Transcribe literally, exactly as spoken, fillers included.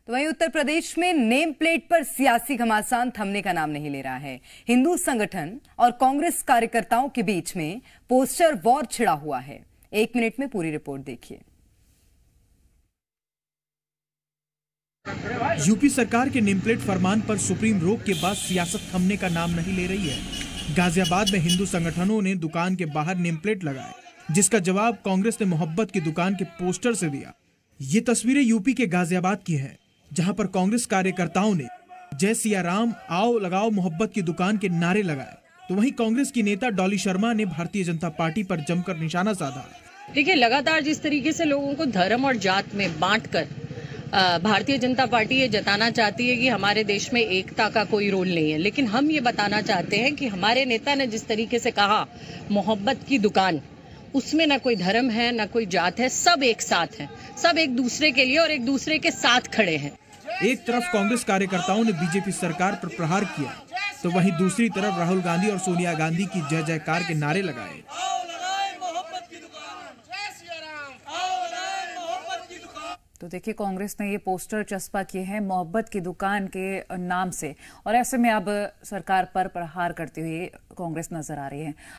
तो वहीं उत्तर प्रदेश में नेम प्लेट पर सियासी घमासान थमने का नाम नहीं ले रहा है। हिंदू संगठन और कांग्रेस कार्यकर्ताओं के बीच में पोस्टर वॉर छिड़ा हुआ है। एक मिनट में पूरी रिपोर्ट देखिए। यूपी सरकार के नेम प्लेट फरमान पर सुप्रीम रोक के बाद सियासत थमने का नाम नहीं ले रही है। गाजियाबाद में हिंदू संगठनों ने दुकान के बाहर नेम प्लेट लगाए, जिसका जवाब कांग्रेस ने मोहब्बत की दुकान के पोस्टर से दिया। ये तस्वीरें यूपी के गाजियाबाद की हैं, जहां पर कांग्रेस कार्यकर्ताओं ने जय सिया राम, आओ लगाओ मोहब्बत की दुकान के नारे लगाए, तो वहीं कांग्रेस की नेता डॉली शर्मा ने भारतीय जनता पार्टी पर जमकर निशाना साधा। देखिए, लगातार जिस तरीके से लोगों को धर्म और जात में बांटकर भारतीय जनता पार्टी ये जताना चाहती है कि हमारे देश में एकता का कोई रोल नहीं है, लेकिन हम ये बताना चाहते हैं कि हमारे नेता ने जिस तरीके से कहा मोहब्बत की दुकान, उसमें ना कोई धर्म है ना कोई जात है, सब एक साथ हैं, सब एक दूसरे के लिए और एक दूसरे के साथ खड़े हैं। एक तरफ कांग्रेस कार्यकर्ताओं ने बीजेपी सरकार पर प्रहार किया, तो वहीं दूसरी तरफ राहुल गांधी और सोनिया गांधी की जय जयकार के नारे लगाए। तो देखिए, कांग्रेस ने ये पोस्टर चस्पा किए हैं मोहब्बत की दुकान के नाम से, और ऐसे में अब सरकार पर प्रहार करती हुई कांग्रेस नजर आ रही है।